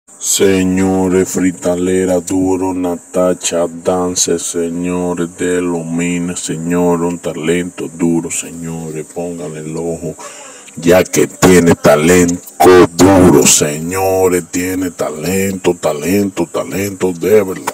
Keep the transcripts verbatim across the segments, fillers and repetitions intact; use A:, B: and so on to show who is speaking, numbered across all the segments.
A: Señores, fritalera duro, Natacha Dance, señores de los mines, señores, un talento duro, señores, pónganle el ojo, ya que tiene talento duro, señores, tiene talento, talento, talento de verdad.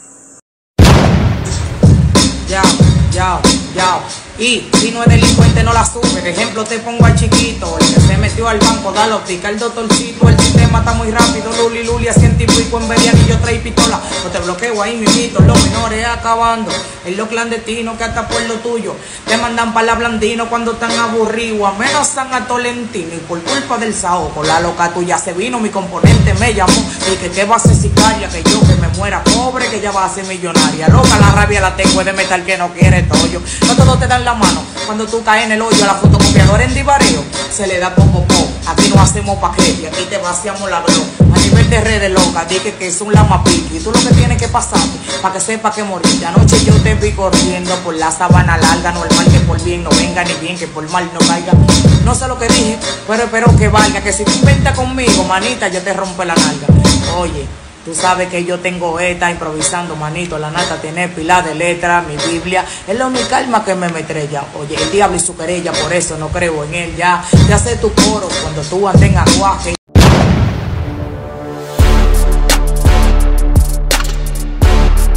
B: Ya, ya, ya. Y si no es delincuente no la sube. De ejemplo te pongo al chiquito, el que se metió al banco, da la optica, el doctorcito. El sistema está muy rápido, luli, luli, a ciento y pico en Berianillo trae pistola. No te bloqueo ahí mismito, los menores acabando. En lo clandestino que hasta por lo tuyo te mandan para la blandino cuando están aburridos. Amenazan a Tolentino y por culpa del saoco la loca tuya se vino. Mi componente me llamó y que qué va a ser sicaria, que yo que me muera pobre, que ella va a ser millonaria. Loca la rabia la tengo de metal que no quiere tollo. No todos te dan la mano cuando tú caes en el hoyo. A la fotocopiadora en divareo se le da poco poco. Aquí no hacemos paquete, aquí te vaciamos la glow. A nivel de redes locas, dije que es un lama piqui. Y tú lo que tienes que pasar para que sepa que morir. De anoche yo te vi corriendo por la sabana larga. Normal que por bien no venga, ni bien que por mal no caiga. No sé lo que dije, pero espero que valga. Que si tú inventas conmigo, manita, yo te rompe la nalga. Oye, tú sabes que yo tengo esta improvisando, manito. La nata tiene pila de letras, mi Biblia es la única alma que me metrella. Oye, el diablo y su querella, por eso no creo en él. Ya te hace tu coro cuando tú andes en aguaje.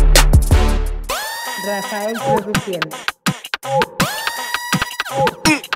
C: Rafael produciendo.